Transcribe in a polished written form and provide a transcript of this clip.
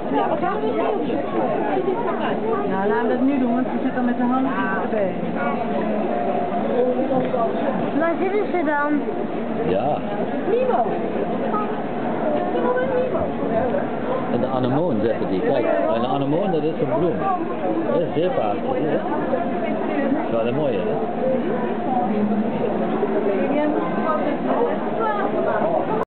Ja, wat gaan we doen? Nou, laten we dat nu doen, want ze zit al met zijn handen erbij. Waar zitten ze dan? Ja. Nemo. En de anemoon zeggen die. Kijk, en de anemoon dat is een bloem. Dat is zeer vaak. Dat is wel een mooie, hè?